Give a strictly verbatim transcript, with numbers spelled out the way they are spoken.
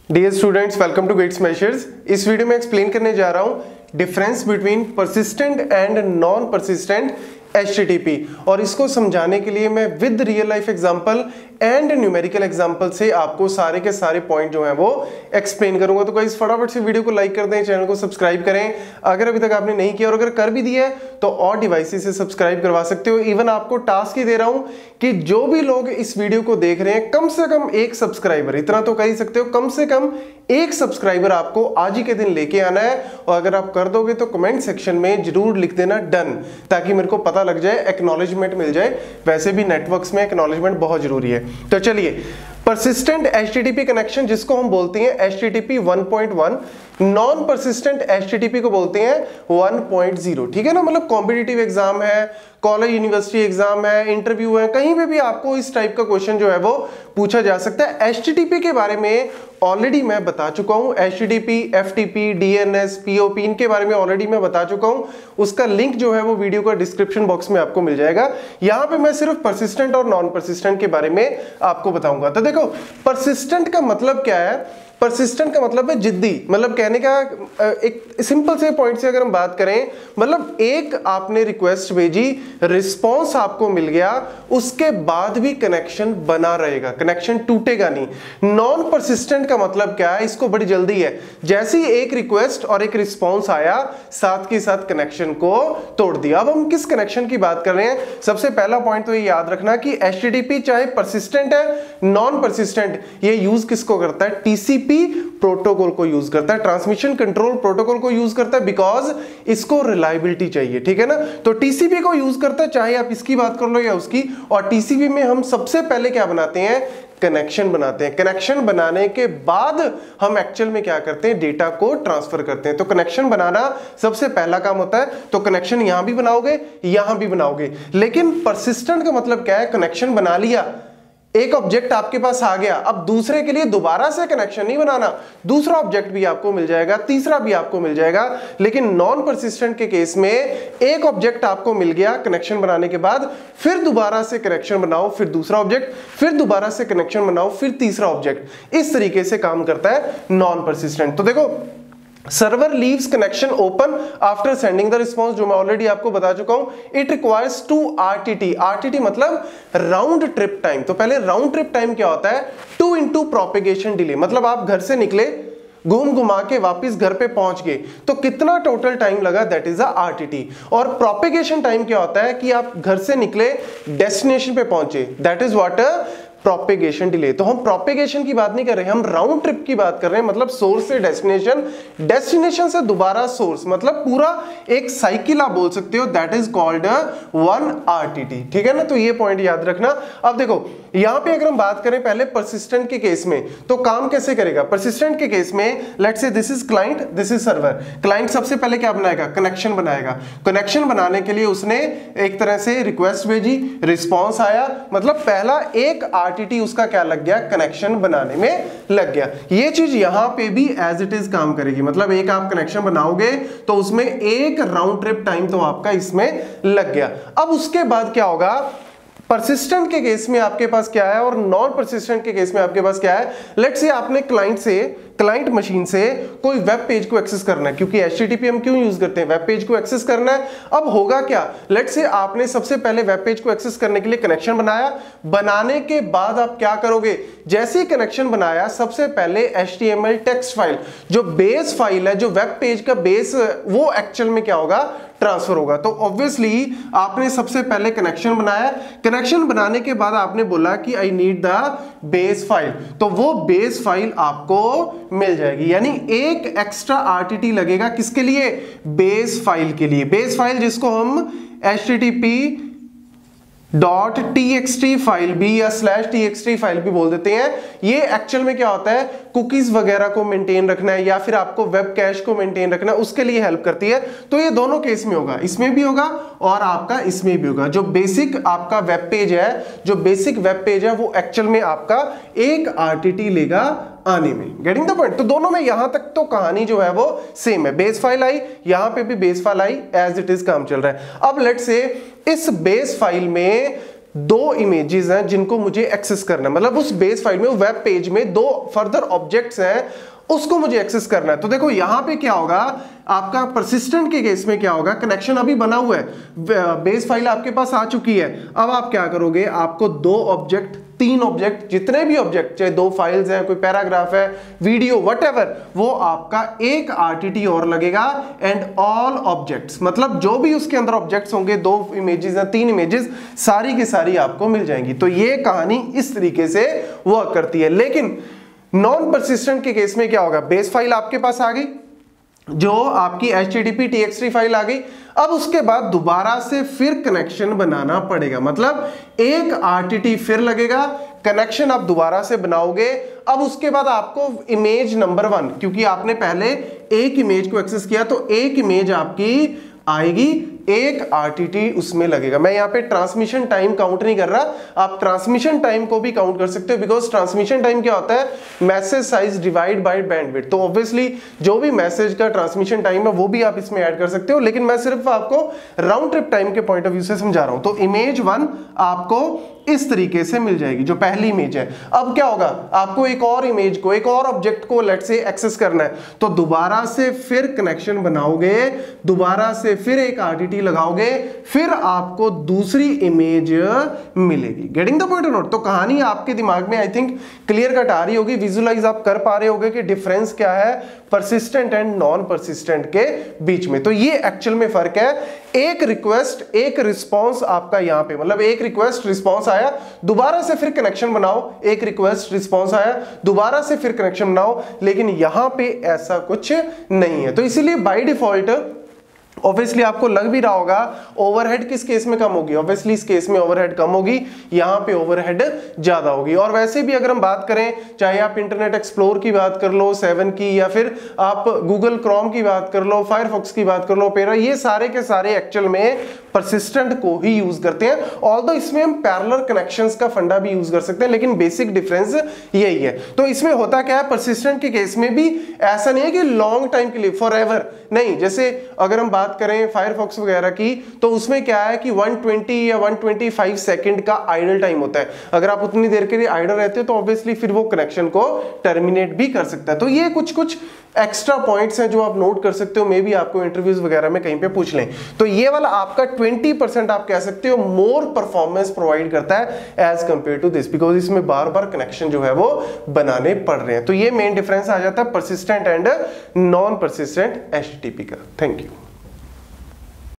Dear students, welcome to gate smashers. इस video में explain करने जा रहा हूं difference between persistent and non persistent H T T P, और इसको समझाने के लिए मैं with real life example and numerical example से आपको सारे के सारे पॉइंट जो हैं वो एक्सप्लेन करूंगा। तो गाइस फटाफट से वीडियो को लाइक कर दें, चैनल को सब्सक्राइब करें अगर अभी तक आपने नहीं किया, और अगर कर भी दिया है तो और डिवाइसेस से सब्सक्राइब करवा सकते हो। इवन आपको टास्क ही दे रहा हूं कि जो भी लोग इस वीडियो को देख रहे हैं कम से कम एक सब्सक्राइबर, इतना तो कर ही सकते हो, कम से कम एक सब्सक्राइबर आपको आज ही के दिन लेके आना है। और अगर आप कर दोगे तो कमेंट सेक्शन में जरूर लिख देना डन, ताकि मेरे को पता लग जाए, एक्नॉलेजमेंट मिल जाए। वैसे भी नेटवर्क्स में एक्नॉलेजमेंट बहुत जरूरी है। तो चलिए, persistent H T T P connection जिसको हम बोलते हैं H T T P one point one, non persistent H T T P को बोलते हैं वन पॉइंट ज़ीरो। ठीक है ना, मतलब कॉम्पिटिटिव एग्जाम है, कॉलेज यूनिवर्सिटी एग्जाम है, इंटरव्यू है, कहीं पे भी आपको इस टाइप का क्वेश्चन जो है वो पूछा जा सकता है। एच टी टी पी के बारे में ऑलरेडी मैं बता चुका हूं, H T T P, F T P, D N S, P O P, इनके बारे में ऑलरेडी मैं बता चुका हूं। उसका लिंक जो है वो वीडियो का डिस्क्रिप्शन बॉक्स में आपको मिल जाएगा। यहां पे मैं सिर्फ परसिस्टेंट और नॉन परसिस्टेंट के बारे में आपको बताऊंगा। तो देखो, परसिस्टेंट का मतलब क्या है? परसिस्टेंट का मतलब है जिद्दी। मतलब कहने का एक सिंपल से पॉइंट से अगर हम बात करें, मतलब एक आपने रिक्वेस्ट भेजी, रिस्पांस आपको मिल गया, उसके बाद भी कनेक्शन बना रहेगा, कनेक्शन टूटेगा नहीं। नॉन परसिस्टेंट का मतलब क्या है? इसको बड़ी जल्दी है, जैसे ही एक रिक्वेस्ट और एक रिस्पांस आया, साथ के साथ कनेक्शन को तोड़ दिया। अब हम किस कनेक्शन की बात कर रहे हैं? सबसे पहला पॉइंट तो ये याद रखना कि एच टी टी पी चाहे परसिस्टेंट है, नॉन परसिस्टेंट, ये यूज किसको करता है? टी सी पी प्रोटोकॉल को यूज करता है, ट्रांसमिशन कंट्रोल प्रोटोकॉल को यूज करता है, बिकॉज इसको रिलायबिलिटी चाहिए। ठीक है ना, तो टी सी पी को यूज करता है, चाहे आप इसकी बात कर लो या उसकी। और टी सी पी में हम सबसे पहले क्या बनाते हैं? कनेक्शन बनाते हैं। कनेक्शन बनाने के बाद हम एक्चुअल में क्या करते हैं? डेटा को ट्रांसफर करते हैं। तो कनेक्शन बनाना सबसे पहला काम होता है। तो कनेक्शन यहां भी बनाओगे, यहां भी बनाओगे। लेकिन परसिस्टेंट का मतलब क्या है? कनेक्शन बना लिया, एक ऑब्जेक्ट आपके पास आ गया, अब दूसरे के लिए दोबारा से कनेक्शन नहीं बनाना, दूसरा ऑब्जेक्ट भी आपको मिल जाएगा, तीसरा भी आपको मिल जाएगा। लेकिन नॉन परसिस्टेंट के केस में एक ऑब्जेक्ट आपको मिल गया कनेक्शन बनाने के बाद, फिर दोबारा से कनेक्शन बनाओ, फिर दूसरा ऑब्जेक्ट, फिर दोबारा से कनेक्शन बनाओ, फिर तीसरा ऑब्जेक्ट। इस तरीके से काम करता है नॉन परसिस्टेंट। तो देखो, server leaves connection open after sending the response, जो मैं ऑलरेडी आपको बता चुका हूं। It requires two R T T. R T T मतलब राउंड ट्रिप टाइम। तो पहले राउंड ट्रिप टाइम क्या होता है? Two into propagation delay. मतलब आप घर से निकले, घूम घुमा के वापस घर पे पहुंच गए, तो कितना टोटल टाइम लगा? That is a R T T. और प्रोपेगेशन टाइम क्या होता है? कि आप घर से निकले, डेस्टिनेशन पे पहुंचे, that is what propagation delay. तो हम प्रोपेगेशन की बात नहीं कर रहे, हम राउंड ट्रिप की बात कर रहे हैं। मतलब सोर्स से डेस्टिनेशन, डेस्टिनेशन से दोबारा सोर्स, मतलब पूरा एक साइकिल आप बोल सकते हो। That is called one R T T. ठीक है ना, तो ये पॉइंट याद रखना। अब देखो, यहां पे अगर हम बात करें पहले परसिस्टेंट के केस में, तो काम कैसे करेगा? परसिस्टेंट के केस में let's say this is client, this is server. Client सबसे पहले क्या बनाएगा? कनेक्शन बनाएगा। कनेक्शन बनाने के लिए उसने एक तरह से रिक्वेस्ट भेजी, रिस्पांस आया, मतलब पहला एक आर टी टी उसका क्या लग गया? कनेक्शन बनाने में लग गया। ये चीज यहां पे भी एज इट इज काम करेगी। मतलब एक आप कनेक्शन बनाओगे तो उसमें एक राउंड ट्रिप टाइम तो आपका इसमें लग गया। अब उसके बाद क्या होगा? परसिस्टेंट के केस में आपके पास क्या है और नॉन परसिस्टेंट के केस में आपके पास क्या है? लेट्स से आपने क्लाइंट से, क्लाइंट मशीन से कोई वेब पेज को एक्सेस करना है, क्योंकि एच टी टी पी हम क्यों यूज करते हैं? वेब पेज को एक्सेस करना है। अब होगा क्या? लेट्स से आपने सबसे पहले वेब पेज को एक्सेस करने के लिए कनेक्शन बनाया। बनाने के बाद आप क्या करोगे? जैसे ही कनेक्शन बनाया, सबसे पहले H T M L text file, जो बेस फाइल है, जो वेब पेज का बेस, वो एक्चुअल में क्या होगा? ट्रांसफर होगा। तो ऑब्वियसली आपने सबसे पहले कनेक्शन बनाया, कनेक्शन बनाने के बाद आपने बोला कि I need the base file, तो वो बेस फाइल आपको मिल जाएगी। यानी एक एक्स्ट्रा आर टी टी लगेगा, किसके लिए? बेस फाइल के लिए। बेस फाइल जिसको हम H T T P dot T X T file भी या slash T X T file भी बोल देते हैं। ये एक्चुअल में क्या होता है? कुकीज वगैरह को मेंटेन रखना है या फिर आपको वेब कैश को मेंटेन रखना है, उसके लिए हेल्प करती है। तो ये दोनों केस में होगा, इसमें भी होगा और आपका इसमें भी होगा। जो बेसिक आपका वेब पेज है, जो बेसिक वेब पेज है, वो एक्चुअल में आपका एक आर टी टी लेगा आने में। Getting the point? तो दोनों में यहां तक तो कहानी जो है वो सेम है। बेस फाइल आई, यहां पे भी बेस फाइल आई, एज इट इज काम चल रहा है। अब लेट्स से इस बेस फाइल में दो इमेजेस हैं जिनको मुझे एक्सेस करना है, मतलब उस बेस फाइल में, वेब पेज में दो फर्दर ऑब्जेक्ट्स हैं, उसको मुझे एक्सेस करना है। तो देखो यहां पे क्या होगा, आपका परसिस्टेंट के केस में क्या होगा, कनेक्शन अभी बना हुआ है, बेस फाइल आपके पास आ चुकी है। अब आप क्या करोगे, आपको दो ऑब्जेक्ट, तीन ऑब्जेक्ट, जितने भी ऑब्जेक्ट, चाहे दो फाइल्स हैं, कोई पैराग्राफ है, वीडियो, व्हाटएवर, वो आपका एक आरटीटी और लगेगा एंड ऑल ऑब्जेक्ट्स, मतलब जो भी उसके अंदर ऑब्जेक्ट्स होंगे, दो इमेजेस हैं, तीन इमेजेस, सारी की सारी आपको मिल जाएंगी। तो ये कहानी इस तरीके से वर्क करती है। लेकिन नॉन परसिस्टेंट के केस में क्या होगा, बेस फाइल आपके पास आ गई, जो आपकी H T T P T X T file आ गई, अब उसके बाद दोबारा से फिर कनेक्शन बनाना पड़ेगा, मतलब एक आरटीटी फिर लगेगा, कनेक्शन आप दोबारा से बनाओगे। अब उसके बाद आपको इमेज नंबर वन, क्योंकि आपने पहले एक इमेज को एक्सेस किया, तो एक इमेज आपकी आएगी, एक आरटीटी उसमें लगेगा। मैं यहाँ पे ट्रांसमिशन टाइम काउंट नहीं कर रहा, आप ट्रांसमिशन टाइम को भी काउंट कर सकते हो, बिकॉज ट्रांसमिशन टाइम क्या होता है, message size divide by bandwidth. तो ऑब्वियसली जो भी मैसेज का ट्रांसमिशन टाइम है वो भी आप इसमें ऐड कर सकते हो, लेकिन मैं सिर्फ आपको राउंड ट्रिप टाइम के पॉइंट ऑफ व्यू से समझा रहा हूं। तो इमेज वन आपको इस तरीके से मिल जाएगी, जो पहली इमेज है। अब क्या होगा, आपको एक और इमेज को, एक और ऑब्जेक्ट को लेट से एक्सेस करना है, तो दोबारा से फिर कनेक्शन बनाओगे, दोबारा से फिर एक आरटीटी लगाओगे, फिर आपको दूसरी इमेज मिलेगी। Getting the point or not? तो कहानी आपके दिमाग में आई थिंक क्लियर कट आ रही होगी, विजुअलाइज आप कर पा रहे होगे कि डिफरेंस क्या है परसिस्टेंट एंड नॉन परसिस्टेंट के बीच में। तो ये एक्चुअल में फर्क है, एक रिक्वेस्ट एक रिस्पॉन्स आपका यहां पे, मतलब एक रिक्वेस्ट रिस्पॉन्स आया, दोबारा से फिर कनेक्शन बनाओ, एक रिक्वेस्ट रिस्पॉन्स आया, दोबारा से फिर कनेक्शन बनाओ, लेकिन यहां पे ऐसा कुछ नहीं है। तो इसीलिए बाय डिफॉल्ट ऑब्वियसली आपको लग भी रहा होगा ओवरहेड किस केस में कम होगी, ऑब्वियसली इस केस में ओवरहेड कम होगी, यहां पे ओवरहेड ज्यादा होगी। और वैसे भी अगर हम बात करें, चाहे आप इंटरनेट एक्सप्लोर की बात कर लो सेवन की, या फिर आप गूगल क्रोम की बात कर लो, फायरफॉक्स की बात कर लो, ओपेरा, ये सारे के सारे एक्चुअल में परसिस्टेंट को ही यूज करते हैं। ऑल्दो इसमें हम पैरेलल कनेक्शंस का फंडा भी यूज कर सकते हैं, लेकिन बेसिक डिफरेंस यही है। तो इसमें होता क्या है, परसिस्टेंट के केस में भी ऐसा नहीं है कि लॉन्ग टाइम के लिए, फॉरएवर नहीं। जैसे अगर हम बात करें फायरफॉक्स वगैरह की, तो उसमें क्या है कि वन ट्वेंटी या वन ट्वेंटी फाइव सेकंड का आइडल टाइम होता है। अगर आप उतनी देर के लिए आइडल रहते हो तो ऑब्वियसली फिर वो कनेक्शन को टर्मिनेट भी कर सकता है। तो ये कुछ कुछ एक्स्ट्रा पॉइंट्स हैं जो आप नोट कर सकते हो, मे बी आपको इंटरव्यूज वगैरह में कहीं पे पूछ लें। तो ये वाला आपका ट्वेंटी परसेंट आप कह सकते हो मोर परफॉर्मेंस प्रोवाइड करता है as compared to this, because इसमें बार बार कनेक्शन जो है वो बनाने पड़ रहे हैं। तो ये मेन डिफरेंस आ जाता है persistent and non persistent HTTP का। Thank you.